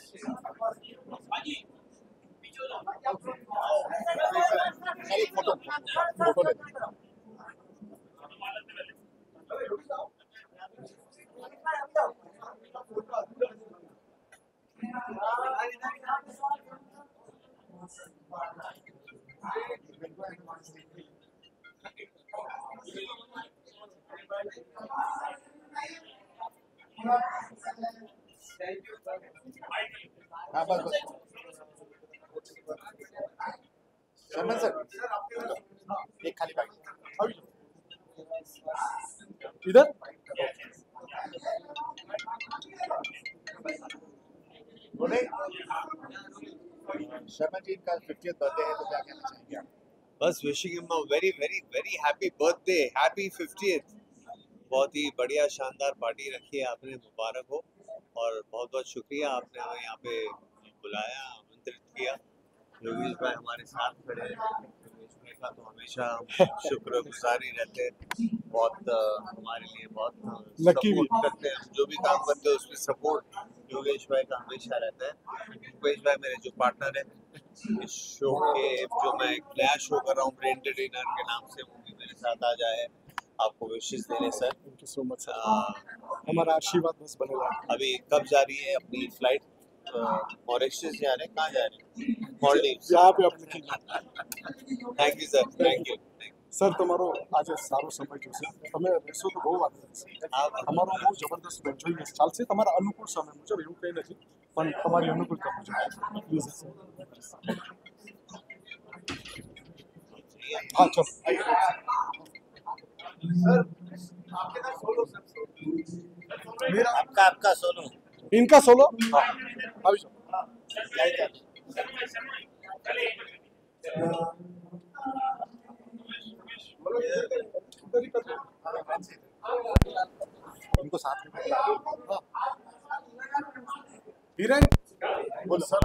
Photo photo ले हाँ बस शर्मा सर एक खाली बैग इधर बोले शर्मा जी का 50th बर्थडे है तो क्या कहना चाहेंगे आप? बस wishing him a very very very happy birthday, happy 50th। बहुत ही बढ़िया शानदार पार्टी रखी है आपने, मुबारक हो। और बहुत बहुत शुक्रिया आपने हमें यहाँ पे बुलाया, आमंत्रित किया। योगेश भाई हमारे साथ खड़े हैं, योगेश भाई का तो हमेशा हम शुक्रगुजार ही रहते हैं। बहुत हमारे लिए बहुत सपोर्ट करते हैं, जो भी काम करते हैं उसमें सपोर्ट योगेश भाई का हमेशा रहता है। योगेश भाई मेरे जो पार्टनर है इस शो के, जो मैं एक नया शो कर रहा हूँ ब्रेन डिनर के नाम से, वो भी मेरे साथ आ जाए आपको विशेष देने sir. Thank you so much sir, हमारा आशीर्वाद बस बनेगा। अभी कब जा रही है अपनी फ्लाइट? मॉरिशस जा रहे हैं, कहाँ जा रहे हैं? मॉलडीव्स। यहाँ पे अपने thank you sir, thank you sir. તમારો આજે સારો સમય જોશે, તમે રહેશો તો બહુ વાત છે। અમારો બહુ જબરદસ્ત એન્જોયમેન્ટ ચાલશે તમારા અનુકૂળ સમય મુજબ, એવું કંઈ નથી, પણ તમારી અનુકૂળતા મુજબ પ્લીઝ સર। हाँ चलो मेरा आपका सोनू इनका सोलो अभी उनको साथ में वीरेन बोल सर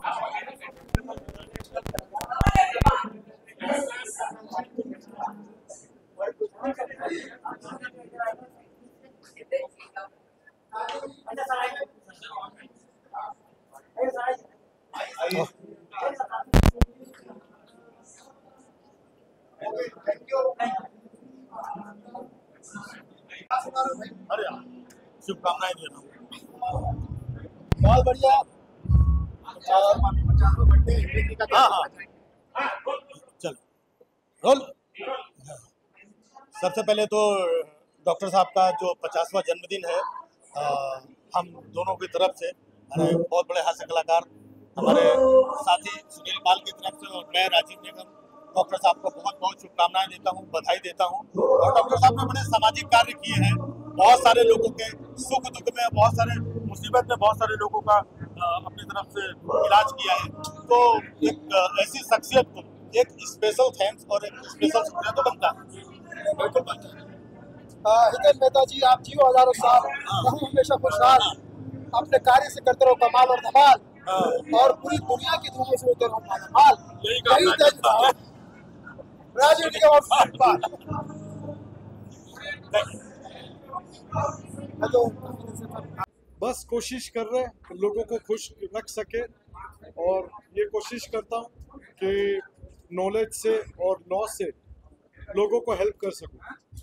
शुभकामनाएं दे रहा हूँ। बहुत बढ़िया। चल रोल। सबसे पहले तो डॉक्टर साहब का जो 50वां जन्मदिन है, हम दोनों की तरफ से, हमारे बहुत बड़े हास्य कलाकार हमारे साथी सुनील पाल की तरफ से और मैं राजीव निगम डॉक्टर साहब को बहुत बहुत शुभकामनाएं देता हूं, बधाई देता हूं। और डॉक्टर साहब ने बड़े सामाजिक कार्य किए हैं, बहुत सारे लोगों के सुख दुख में, बहुत सारे मुसीबत में बहुत सारे लोगों का अपनी तरफ से इलाज किया है। तो एक ऐसी शख्सियत को एक स्पेशल थैंक्स और एक स्पेशल शुक्रिया तो बनता है, बिल्कुल बनता है। हितेश मेहता जी, आप जियो हजारों साल, रहूं हमेशा खुशहाल, अपने कार्य से करते रहो कमाल और धमाल, और पूरी दुनिया की धुआं से होते रहो मालामाल। यही राजीव निगम बस कोशिश कर रहे हैं लोगों को खुश रख सके, और ये कोशिश करता हूँ कि नॉलेज से और लॉ से लोगों को हेल्प कर सकूं।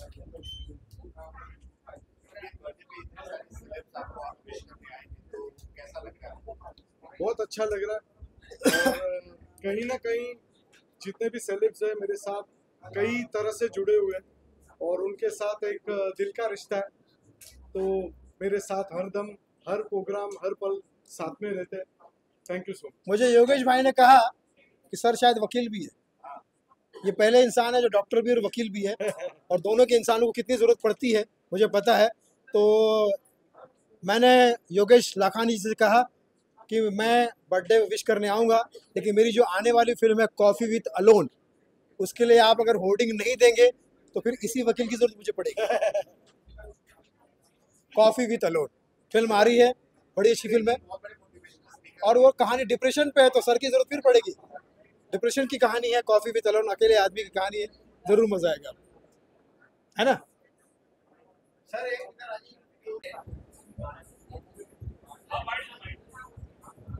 बहुत अच्छा लग रहा है, और कहीं ना कहीं जितने भी सेलेब्स हैं मेरे साथ कई तरह से जुड़े हुए हैं, और उनके साथ एक दिल का रिश्ता है, तो मेरे साथ हरदम हर प्रोग्राम हर पल साथ में रहते हैं। Thank you so much. मुझे योगेश भाई ने कहा कि सर शायद वकील भी है, ये पहले इंसान है जो डॉक्टर भी और वकील भी है, और दोनों के इंसानों को कितनी ज़रूरत पड़ती है मुझे पता है। तो मैंने योगेश लाखानी जी से कहा कि मैं बर्थडे विश करने आऊँगा, लेकिन मेरी जो आने वाली फिल्म है कॉफ़ी विथ अलोन, उसके लिए आप अगर होर्डिंग नहीं देंगे तो फिर इसी वकील की ज़रूरत मुझे पड़ेगी। कॉफ़ी विथ अलोन फिल्म आ रही है, बड़ी अच्छी फिल्म है, और वो कहानी डिप्रेशन पे है, तो सर की ज़रूरत फिर पड़ेगी। डिप्रेशन की कहानी है, कॉफ़ी विथ अलोन अकेले आदमी की कहानी है, ज़रूर मज़ा आएगा, है ना सर?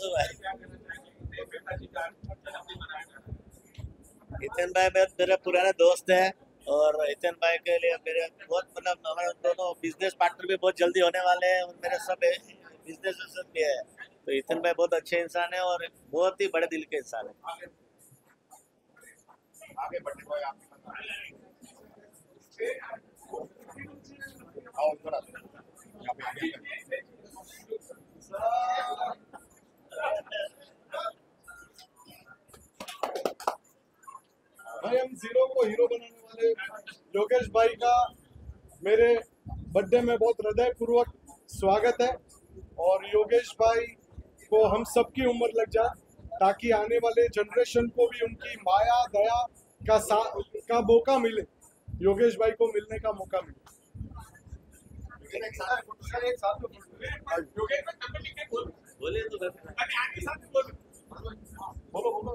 बासु भाई, हितेन भाई मेरे पुराने दोस्त हैं और हितेन भाई के लिए मेरे बहुत मतलब हमारे दोनों बिजनेस पार्टनर भी बहुत जल्दी होने वाले हैं और मेरे सब बिजनेस भी है। तो हितेन भाई बहुत अच्छे इंसान है और बहुत ही बड़े दिल के इंसान है। आगे बढ़ने को आप आओ थोड़ा यहाँ पे आगे भाई हम जीरो को हीरो बनाने वाले योगेश भाई का मेरे बर्थडे में बहुत हृदयपूर्वक स्वागत है और योगेश भाई को हम सबकी उम्र लग जाए ताकि आने वाले जनरेशन को भी उनकी माया दया का मौका मिले, योगेश भाई को मिलने का मौका मिले। एक साथ बोलिए तो बोलो बोलो।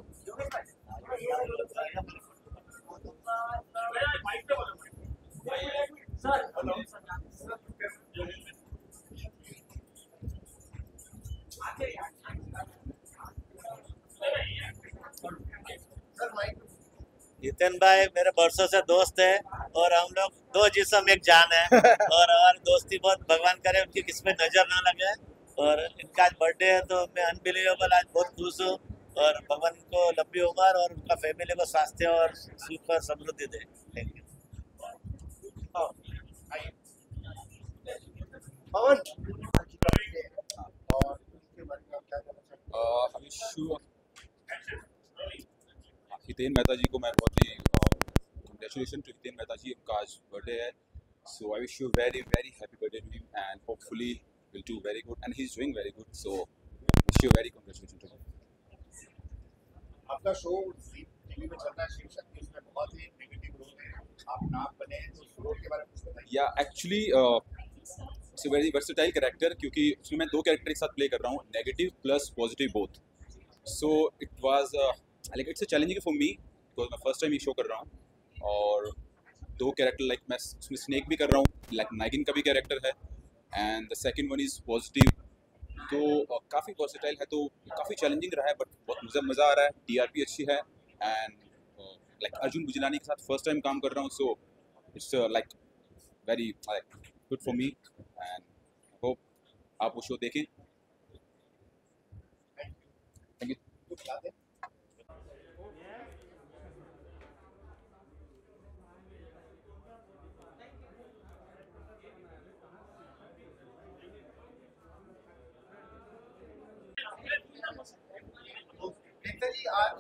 हितेन भाई मेरे बरसों से दोस्त है और हम लोग दो जिस्म एक जान है और हमारी दोस्ती बहुत भगवान करे उनकी किस्मत नजर ना लगे। और इनका आज बर्थडे है तो मैं अनबिलीवेबल आज बहुत खुश हूँ और भगवान को लंबी उम्र और उनका फैमिली को स्वास्थ्य और सुख और समृद्धि दे। Thank you. पवन और इसके बारे में आप क्या कहना चाहते हैं? हितेन मेहता जी को मैं बहुत ही कंग्रेचुलेशन टू हितेन मेहता जी, उनका आज बर्थडे है। So I wish you very very happy birthday to him and hopefully will do very good and he is doing very good. So wish you very congratulation to him. आपका show TV में चल रहा है शिव शक्ति, उसमें बहुत ही negative role है, आप नाम बने हैं, तो उस रोल के बारे में कुछ बताइए। या actually it's a very versatile character क्योंकि उसमें मैं दो कैरेक्टर एक साथ प्ले कर रहा हूँ, negative plus positive both. So it was like it's a challenging for me because मैं फर्स्ट टाइम ये शो कर रहा हूँ और दो कैरेक्टर लाइक मैं उसमें स्नेक भी कर रहा हूँ, लाइक नागिन का भी कैरेक्टर है and the second one is positive. तो काफ़ी वर्सेटाइल है, तो काफ़ी चैलेंजिंग रहा है बट बहुत मज़ा आ रहा है। टीआरपी अच्छी है एंड लाइक अर्जुन बुजलानी के साथ फर्स्ट टाइम काम कर रहा हूँ, so it's like very good for me and hope आप वो शो देखें। Thank you. कुछ याद है? एकता जी आज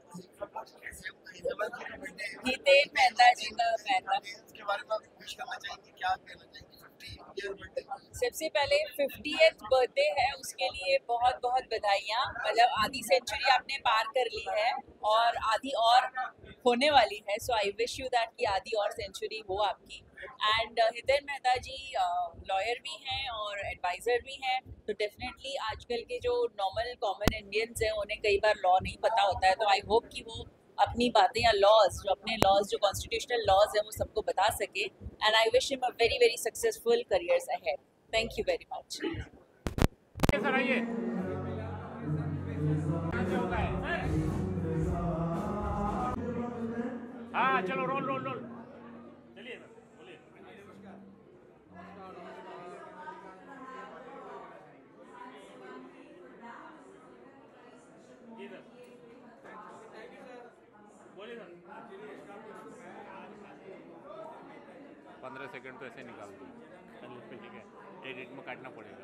हितेन मेहता जी का मेहता इसके बारे में विश करना चाहेंगे, क्या कहना चाहेंगे? 50 ईयर बर्थडे सबसे पहले 50th बर्थडे है, उसके लिए बहुत बहुत बधाइयाँ। मतलब आधी सेंचुरी आपने पार कर ली है और आधी और होने वाली है, so I wish you that कि आधी और सेंचुरी हो आपकी। एंड हितेन मेहता जी लॉयर भी हैं और एडवाइज़र भी हैं, तो डेफिनेटली आजकल के जो नॉर्मल कॉमन इंडियंस हैं उन्हें कई बार लॉ नहीं पता होता है, तो आई होप कि वो अपनी बातें या लॉज जो अपने लॉज जो कॉन्स्टिट्यूशनल लॉज हैं वो सबको बता सके। And I wish him a very very successful careers ahead. Thank you very much. Sir आइए। हाँ चलो रोल रोल रोल चलिए बोलिए। जी सर बोलिए सर। 15 सेकंड तो ऐसे निकाल दो, ठीक है, एडिट में काटना पड़ेगा।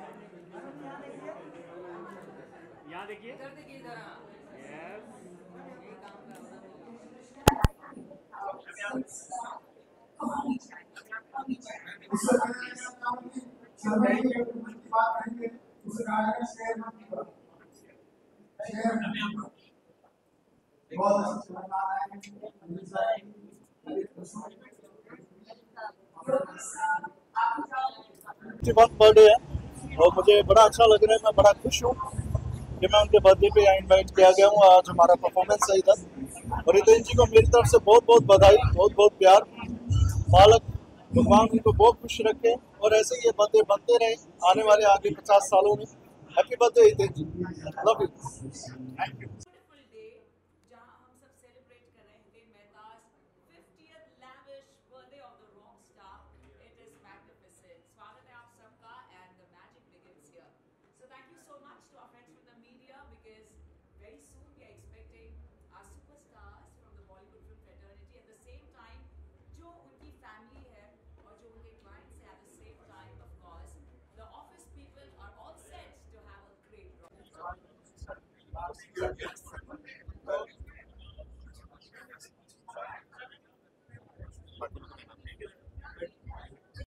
यहाँ देखिए, यस बर्थडे है और मुझे बड़ा अच्छा लग रहा है, मैं बड़ा खुश हूँ कि मैं उनके बर्थडे पे यहाँ इनवाइट किया गया हूँ। आज हमारा परफॉर्मेंस है इधर और हितेन जी को मेरी तरफ से बहुत बहुत बधाई, बहुत बहुत प्यार। मालक भगवान उनको बहुत खुश रखे और ऐसे ही ये बर्थडे बनते रहे आने वाले आगे 50 सालों में। Happy birthday Hiten ji, love you, thank you. Beautiful day जहां हम सब सेलिब्रेट कर रहे थे Mehta's 50th lavish birthday of the rock star. It is magnificent. स्वागत है आप सबका and the magic begins here. So thank you so much to our friends from the media because very soon we are expecting our superstars from the Bollywood film fraternity at the same time जो उनकी family है और जो उनके clients है at the same time of course the office people are all set to have a great run.